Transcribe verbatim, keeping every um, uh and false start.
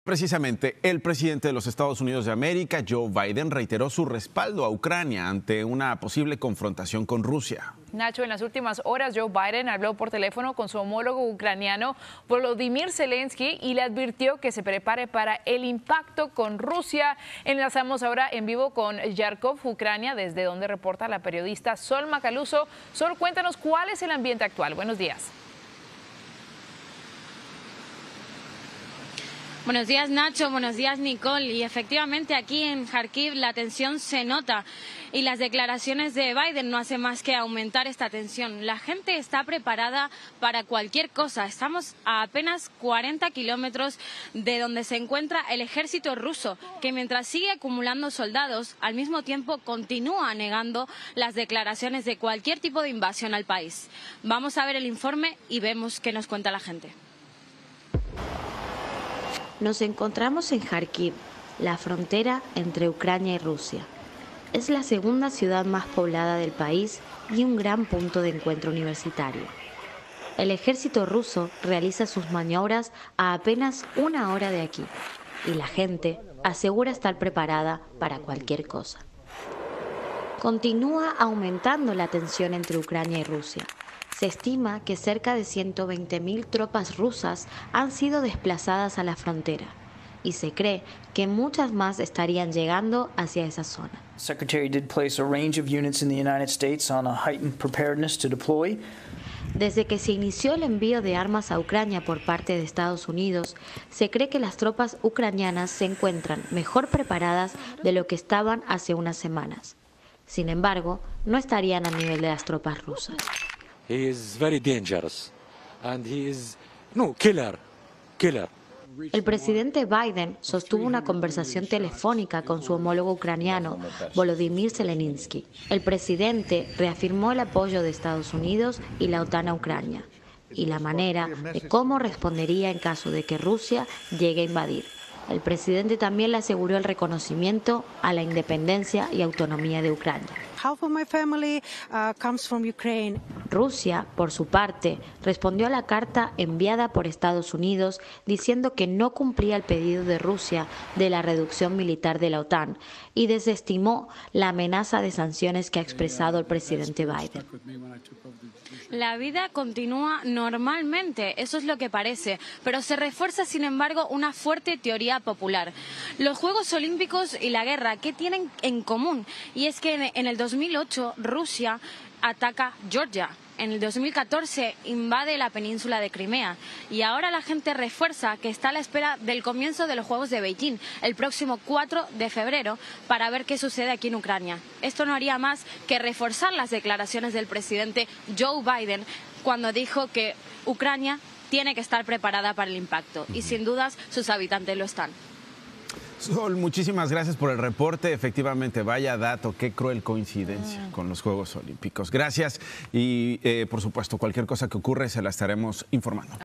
Precisamente, el presidente de los Estados Unidos de América, Joe Biden, reiteró su respaldo a Ucrania ante una posible confrontación con Rusia. Nacho, en las últimas horas Joe Biden habló por teléfono con su homólogo ucraniano Volodymyr Zelensky y le advirtió que se prepare para el impacto con Rusia. Enlazamos ahora en vivo con Yarkov, Ucrania, desde donde reporta la periodista Sol Macaluso. Sol, cuéntanos cuál es el ambiente actual. Buenos días. Buenos días, Nacho. Buenos días, Nicole. Y efectivamente aquí en Kharkiv la tensión se nota y las declaraciones de Biden no hacen más que aumentar esta tensión. La gente está preparada para cualquier cosa. Estamos a apenas cuarenta kilómetros de donde se encuentra el ejército ruso, que mientras sigue acumulando soldados, al mismo tiempo continúa negando las declaraciones de cualquier tipo de invasión al país. Vamos a ver el informe y vemos qué nos cuenta la gente. Nos encontramos en Kharkiv, la frontera entre Ucrania y Rusia. Es la segunda ciudad más poblada del país y un gran punto de encuentro universitario. El ejército ruso realiza sus maniobras a apenas una hora de aquí y la gente asegura estar preparada para cualquier cosa. Continúa aumentando la tensión entre Ucrania y Rusia. Se estima que cerca de ciento veinte mil tropas rusas han sido desplazadas a la frontera y se cree que muchas más estarían llegando hacia esa zona. The Secretary did place a range of units in the United States on a heightened preparedness to deploy. Desde que se inició el envío de armas a Ucrania por parte de Estados Unidos, se cree que las tropas ucranianas se encuentran mejor preparadas de lo que estaban hace unas semanas. Sin embargo, no estarían a nivel de las tropas rusas. He is very dangerous and he is no killer, killer. El presidente Biden sostuvo una conversación telefónica con su homólogo ucraniano, Volodymyr Zelensky. El presidente reafirmó el apoyo de Estados Unidos y la OTAN a Ucrania y la manera de cómo respondería en caso de que Rusia llegue a invadir. El presidente también le aseguró el reconocimiento a la independencia y autonomía de Ucrania. Half of my family uh, comes from Ukraine. Rusia, por su parte, respondió a la carta enviada por Estados Unidos diciendo que no cumplía el pedido de Rusia de la reducción militar de la OTAN y desestimó la amenaza de sanciones que ha expresado el presidente Biden. La vida continúa normalmente, eso es lo que parece, pero se refuerza, sin embargo, una fuerte teoría popular. Los Juegos Olímpicos y la guerra, ¿qué tienen en común? Y es que en el dos mil ocho Rusia ataca Georgia. En el dos mil catorce invade la península de Crimea y ahora la gente refuerza que está a la espera del comienzo de los Juegos de Beijing el próximo cuatro de febrero para ver qué sucede aquí en Ucrania. Esto no haría más que reforzar las declaraciones del presidente Joe Biden cuando dijo que Ucrania tiene que estar preparada para el impacto y sin dudas sus habitantes lo están. Sol, muchísimas gracias por el reporte. Efectivamente, vaya dato, qué cruel coincidencia con los Juegos Olímpicos. Gracias y, eh, por supuesto, cualquier cosa que ocurre se la estaremos informando.